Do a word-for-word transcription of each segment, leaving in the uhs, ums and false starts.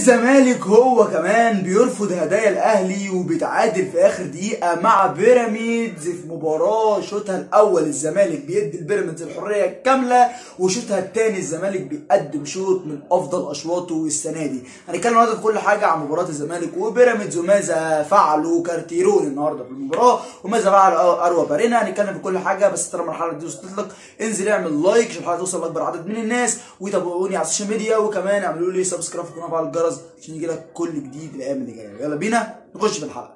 الزمالك هو كمان بيرفض هدايا الاهلي وبيتعادل في اخر دقيقه مع بيراميدز في مباراه شوطها الاول الزمالك بيدي البيراميدز الحريه الكامله، وشوطها الثاني الزمالك بيقدم شوط من افضل اشواطه السنه دي. هنتكلم النهارده في كل حاجه عن مباراه الزمالك وبيراميدز وماذا فعلوا كارتيرون النهارده في المباراه وماذا فعل اروى بارينا. هنتكلم في كل حاجه، بس طالما الحلقه دي وصلت لك انزل اعمل لايك عشان الحلقه توصل لاكبر عدد من الناس، وتابعوني على السوشيال ميديا، وكمان اعملوا لي سبسكرايب في القناه وفعل الجرس عشان يجيلك كل جديد الايام اللي جايه. يلا بينا نخش في الحلقه.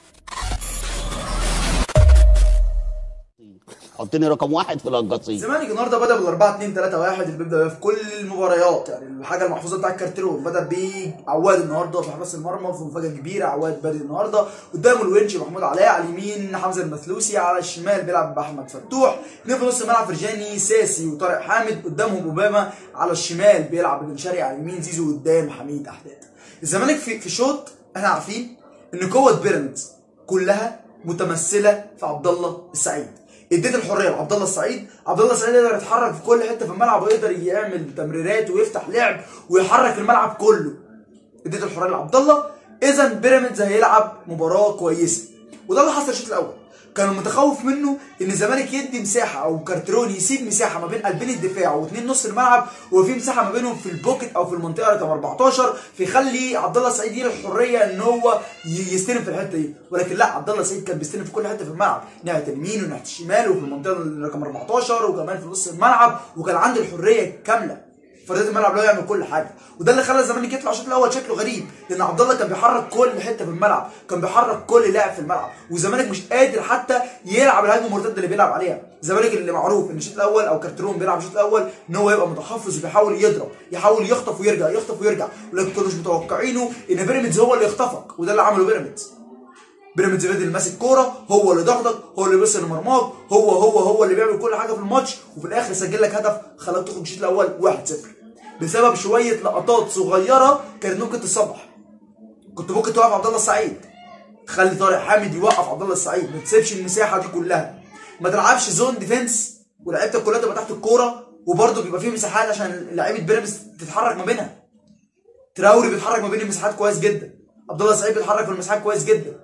حطني رقم واحد في القصيم. الزمالك النهارده بدا بال أربعة اتنين تلاتة واحد اللي بيبدا في كل المباريات، يعني الحاجه المحفوظه بتاع الكارتيرون. بدا بعواد النهارده في حراس المرمى وفي مفاجاه كبيره. عواد بادئ النهارده قدامه الونش محمود علاء، على اليمين حمزه المثلوسي، على الشمال بيلعب باحمد فتوح، اثنين في نص الملعب فرجاني ساسي وطارق حامد، قدامهم اوباما، على الشمال بيلعب بن شرقي، على اليمين زيزو، قدام حميد احداد. الزمالك في في شوط احنا عارفين ان قوه بيراميدز كلها متمثله في عبد الله السعيد. اديت الحريه لعبد الله السعيد، عبد الله السعيد يقدر يتحرك في كل حته في الملعب ويقدر يعمل تمريرات ويفتح لعب ويحرك الملعب كله. اديت الحريه لعبد الله، اذا بيراميدز هيلعب مباراه كويسه، وده اللي حصل الشوط الاول. كان المتخوف منه ان الزمالك يدي مساحه او كارتيرون يسيب مساحه ما بين قلبين الدفاع واثنين نص الملعب، وفي مساحه ما بينهم في البوكيت او في المنطقه رقم أربعتاشر، فيخلي عبد الله السعيد يدي الحريه ان هو يستلم في الحته دي. ولكن لا، عبد الله السعيد كان بيستلم في كل حته في الملعب، ناحيه اليمين وناحيه الشمال وفي المنطقه رقم أربعتاشر وكمان في نص الملعب، وكان عنده الحريه الكامله فردات الملعب اللي هو يعمل كل حاجه. وده اللي خلى الزمالك يطلع الشوط الاول شكله غريب، لان عبد الله كان بيحرك كل حته في الملعب، كان بيحرك كل لاعب في الملعب، والزمالك مش قادر حتى يلعب الهجمه المرتده اللي بيلعب عليها. الزمالك اللي معروف ان الشوط الاول او كارتيرون بيلعب الشوط الاول ان هو يبقى متحفظ وبيحاول يضرب، يحاول يخطف ويرجع يخطف ويرجع، ولكن كناش متوقعينه ان بيراميدز هو اللي يخطفك، وده اللي عمله بيراميدز. بيراميدز اللي ماسك كوره، هو اللي ضغطك، هو اللي بيوصل لمرماك، هو هو هو اللي بيعمل كل حاجه في الماتش، وفي الاخر سجل لك هدف خلاك تخرج الشوط الاول واحد صفر بسبب شويه لقطات صغيره كانت ممكن تصلح. كنت ممكن توقف عبد الله السعيد، تخلي طارق حامد يوقف عبد الله السعيد، ما تسيبش المساحه دي كلها، ما تلعبش زون ديفنس ولعيبتك كلها تبقى تحت الكوره، وبرده بيبقى فيه مساحات عشان لعيبه بيراميدز تتحرك ما بينها. تراوري بيتحرك ما بين المساحات كويس جدا، عبد الله السعيد بيتحرك في المساحات كويس جدا،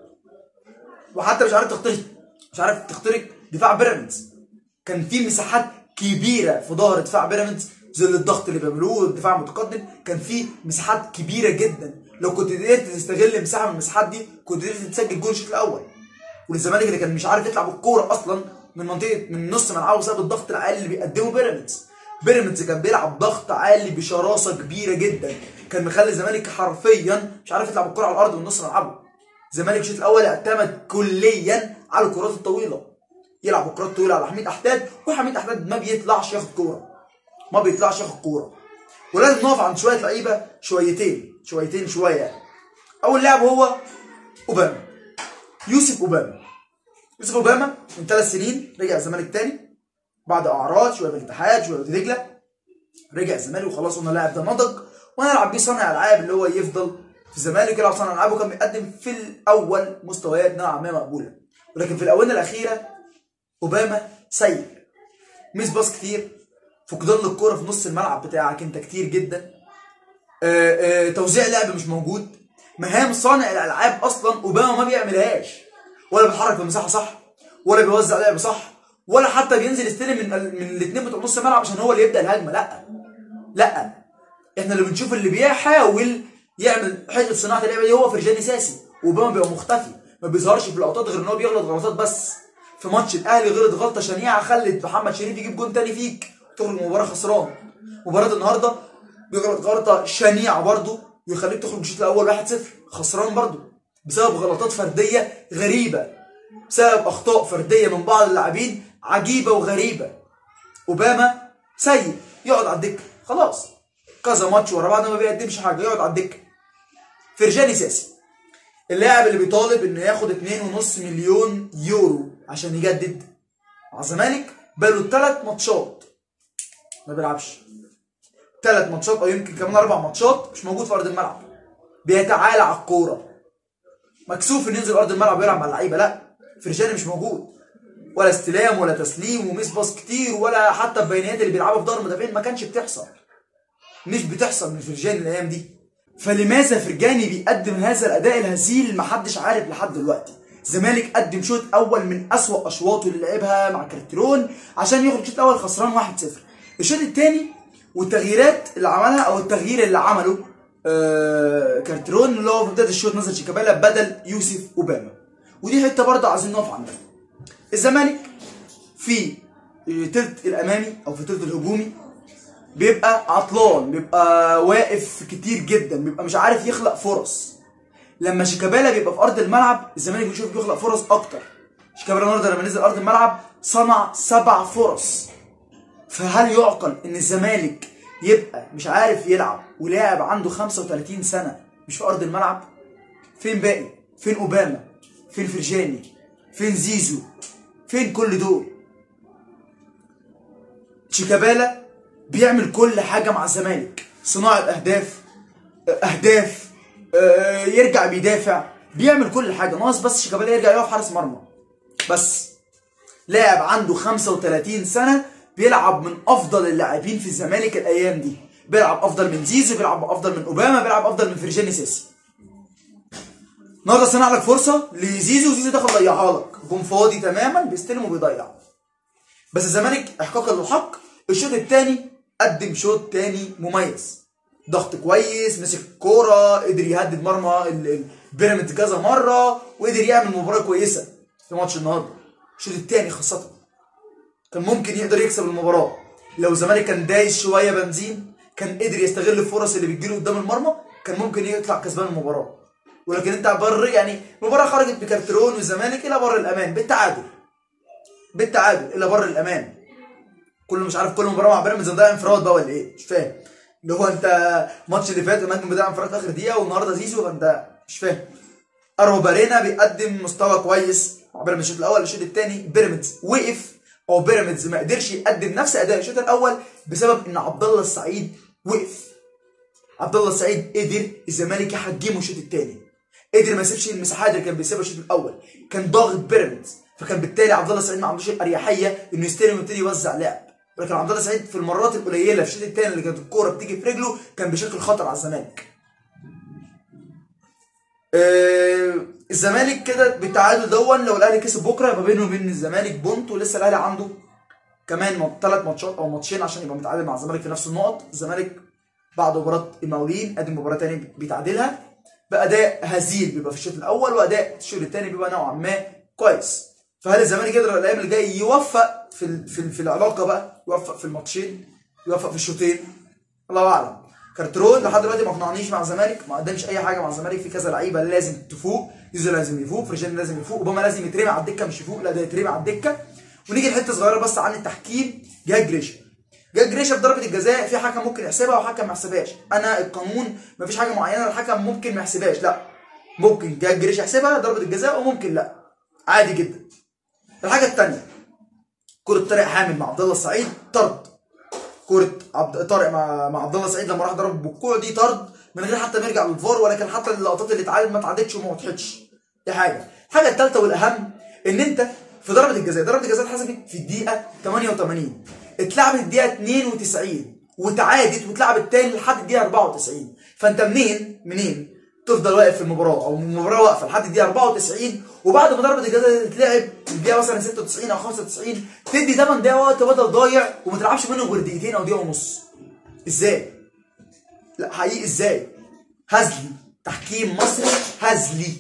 وحتى مش عارف تخترق مش عارف تخترق دفاع بيراميدز. كان في مساحات كبيره في ظهر دفاع بيراميدز، زي الضغط اللي بيعملوه الدفاع المتقدم، كان في مساحات كبيره جدا. لو كنت قدرت تستغل مساحه من المساحات دي كنت قدرت تسجل جول الشوط الاول. والزمالك اللي كان مش عارف يطلع بالكوره اصلا من منطقه من نص ملعبه بسبب الضغط العالي اللي بيقدمه بيراميدز. بيراميدز كان بيلعب ضغط عالي بشراسه كبيره جدا، كان مخلي الزمالك حرفيا مش عارف يطلع بالكوره على الارض من نص ملعبه. الزمالك الشوط الاول اعتمد كليا على الكرات الطويله، يلعب الكرات الطويله على حميد احداد، وحميد احداد ما بيطلعش ياخد كوره، ما بيطلعش ياخد كوره. ولازم نقف عند شويه لعيبه شويتين شويتين شويه. اول لاعب هو اوباما، يوسف اوباما. يوسف اوباما من ثلاث سنين رجع الزمالك تاني بعد اعراض، شويه في الاتحاد شويه في دجله، رجع الزمالك وخلاص قلنا اللاعب ده نضج وهنلعب بيه صانع العاب، اللي هو يفضل في الزمالك يلعب صانع العاب. وكان بيقدم في الاول مستويات نوعا ما مقبوله، ولكن في الاونه الاخيره اوباما سيء، ميس باص كتير، فقدان للكوره في نص الملعب بتاعك انت كتير جدا، آآ آآ توزيع لعب مش موجود، مهام صانع الالعاب اصلا اوباما ما بيعملهاش، ولا بيتحرك في المساحه صح، ولا بيوزع لعب صح، ولا حتى بينزل يستلم من من الاثنين بتوع نص الملعب عشان هو اللي يبدا الهجمه. لا لا، احنا اللي بنشوف اللي بيحاول يعمل حته صناعه اللعبه دي هو فرجاني ساسي. اوباما بيبقى مختفي، ما بيظهرش في اللقطات غير ان هو بيغلط غلطات بس. في ماتش الاهلي غلط غلطه شنيعه خلت محمد شريف يجيب جون تاني فيك تخرج المباراه خسران. مباراه النهارده بيغلط غلطه شنيعه برده ويخليك تخرج الشوط الاول واحد صفر خسران برده بسبب غلطات فرديه غريبه، بسبب اخطاء فرديه من بعض اللاعبين عجيبه وغريبه. اوباما سيء، يقعد على الدكه خلاص، كذا ماتش ورا بعض ما بيقدمش حاجه، يقعد على الدكه. فرجاني ساسي اللاعب اللي بيطالب انه ياخد اتنين ونص مليون يورو عشان يجدد مع الزمالك، بقاله ثلاث ماتشات ما بيلعبش، ثلاث ماتشات او يمكن كمان اربع ماتشات مش موجود في ارض الملعب، بيتعالى على الكوره، مكسوف انه ينزل ارض الملعب ويلعب مع اللعيبه. لا، فرجاني مش موجود، ولا استلام ولا تسليم وميس باص كتير، ولا حتى البينيات اللي بيلعبها في ظهر المدافعين ما كانش بتحصل، مش بتحصل من فرجاني الايام دي. فلماذا فرجاني بيقدم هذا الاداء الهزيل؟ محدش عارف لحد دلوقتي. الزمالك قدم شوط اول من اسوأ اشواطه اللي لعبها مع كارتيرون عشان يخرج الشوط الاول خسران واحد صفر. الشوط الثاني والتغييرات اللي عملها او التغيير اللي عمله آه كارتيرون اللي هو في بدايه الشوط نزل شيكابالا بدل يوسف اوباما، ودي حته برضه عايزين نقف عندها. الزمالك في تلت الامامي او في تلت الهجومي بيبقى عطلان، بيبقى واقف كتير جدا، بيبقى مش عارف يخلق فرص. لما شيكابالا بيبقى في ارض الملعب الزمالك بيشوف بيخلق فرص اكتر. شيكابالا النهارده لما نزل ارض الملعب صنع سبع فرص. فهل يعقل ان الزمالك يبقى مش عارف يلعب ولاعب عنده خمسة وثلاثين سنه مش في ارض الملعب؟ فين باقي؟ فين اوباما؟ فين فرجاني؟ فين زيزو؟ فين كل دول؟ شيكابالا بيعمل كل حاجه مع الزمالك، صناعه اهداف اهداف آه يرجع بيدافع، بيعمل كل حاجه. ناقص بس شيكابالا يرجع يقف حارس مرمى بس. لاعب عنده خمسة وثلاثين سنه بيلعب من افضل اللاعبين في الزمالك الايام دي، بيلعب افضل من زيزو، بيلعب افضل من اوباما، بيلعب افضل من فرجاني ساسي. النهارده صنع لك فرصه لزيزو وزيزو دخل ضيعها لك، جون فاضي تماما بيستلم وبيضيع. بس الزمالك احقاقا للحق الشوط الثاني قدم شوط ثاني مميز، ضغط كويس، مسك الكوره، قدر يهدد مرمى البيراميدز كذا مره، وقدر يعمل مباراه كويسه في ماتش النهارده. الشوط الثاني خاصه كان ممكن يقدر يكسب المباراه لو الزمالك كان دايس شويه بنزين، كان قدر يستغل الفرص اللي بتجيله قدام المرمى، كان ممكن يطلع كسبان المباراه. ولكن انت بر يعني المباراه خرجت بكارتيرون والزمالك الى بر الامان بالتعادل بالتعادل الى بر الامان. كله مش عارف كل مباراه مع بيراميدز ده انفراد بقى ولا ايه؟ مش فاهم. اللي هو انت الماتش اللي فات المهاجم بتاع انفراد في اخر دقيقه والنهارده زيزو، فانت مش فاهم. ارو بارينا بيقدم مستوى كويس مع بيراميدز الشوط الاول. الشوط الثاني بيراميدز وقف او بيراميدز ما قدرش يقدم نفس اداء الشوط الاول بسبب ان عبد الله السعيد وقف. عبد الله السعيد قدر الزمالك يحجمه الشوط الثاني، قدر ما يسيبش المساحات اللي كان بيسيبها الشوط الاول، كان ضاغط بيراميدز، فكان بالتالي عبد الله السعيد ما عندوش الاريحيه انه يستلم ويبتدي يوزع لعب. ولكن عبد الله السعيد في المرات القليله في الشوط الثاني اللي كانت الكوره بتيجي في رجله كان بشكل خطر على الزمالك. آه الزمالك كده بالتعادل دون لو الاهلي كسب بكره يبقى بينه وبين الزمالك بونت، ولسه الاهلي عنده كمان ثلاث ماتشات او ماتشين عشان يبقى متعادل مع الزمالك في نفس النقط. الزمالك بعد مباراه المقاولين قدم مباراه ثانيه بيتعادلها باداء هزيل بيبقى في الشوط الاول، واداء الشوط الثاني بيبقى نوعا ما كويس. فهل الزمالك يقدر الايام اللي جايه يوفق في في في العلاقه بقى، يوفق في الماتشين، يوفق في الشوطين؟ الله اعلم. كارتيرون لحد دلوقتي ما اقنعنيش مع الزمالك، ما قدمش اي حاجه مع الزمالك. في كذا لعيبه لازم تفوق، زيزو لازم يفوق، فرجاني لازم يفوق، اوباما لازم يترمي على الدكه مش يفوق، لا ده يترمي على الدكه. ونيجي لحته صغيره بس عن التحكيم. جهاد جريشه جهاد جريشه في ضربه الجزاء في حكم ممكن يحسبها وحكم ما يحسبهاش. انا القانون ما فيش حاجه معينه الحكم ممكن ما يحسبهاش، لا ممكن جهاد جريشه يحسبها ضربه الجزاء وممكن لا، عادي جدا. الحاجه الثانيه كره طارق حامد مع عبد الله السعيد طرد. كره عبد طارق مع مع عبد الله السعيد لما راح ضرب بالكوع دي طرد من غير حتى ما يرجع للفار، ولكن حتى اللقطات اللي اتعادت ما اتعادتش وما وضحتش. دي حاجه. الحاجه الثالثه والاهم ان انت في ضربه الجزاء، ضربه الجزاء اتحسبت في الدقيقه ثمانية وثمانين، اتلعبت الدقيقه اثنين وتسعين واتعادت واتلعبت تاني لحد الدقيقه أربعة وتسعين. فانت منين منين تفضل واقف في المباراه او المباراه واقفه لحد الدقيقه أربعة وتسعين وبعد ما ضربه الجزاء تتلعب الدقيقه مثلا ستة وتسعين او خمسة وتسعين تدي ثمانية دقايق وقت بدل ضايع وما تلعبش منه غير دقيقتين او دقيقه ونص؟ ازاي؟ لا حقيقي ازاي؟ هزلي، تحكيم مصري هزلي.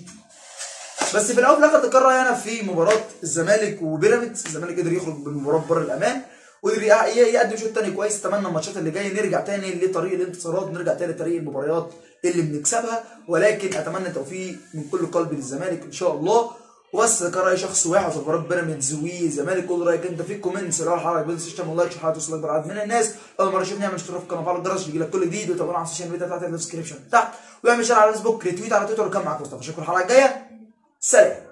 بس في الاول وفي الاخر تكرر هنا في مباراه الزمالك وبيراميدز، الزمالك قدر يخرج بالمباراه بره الامان وقدر يقدم شوط تاني كويس. اتمنى الماتشات اللي جايه نرجع تاني لطريق الانتصارات، نرجع تاني لطريق المباريات اللي بنكسبها، ولكن اتمنى التوفيق من كل قلبي للزمالك ان شاء الله. وبس كراي شخص واحد في مباراه بيراميدز والزمالك. قول رايك انت في الكومنتس لو الحلقه عجبتك تشتغل لايك عشان توصل لاكبر عدد من الناس. اول مره تشوفني اعمل اشتراك في القناه وفعل الجرس يجي لك كل جديد، وتابعونا على السوشيال ميديا بتاعت الديسكربشن تحت، واعمل شير على الفيسبوك، ريتويت على تويتر، وكمل معاكم مصطفى. اشوفكم الحلقه الجايه، سلام.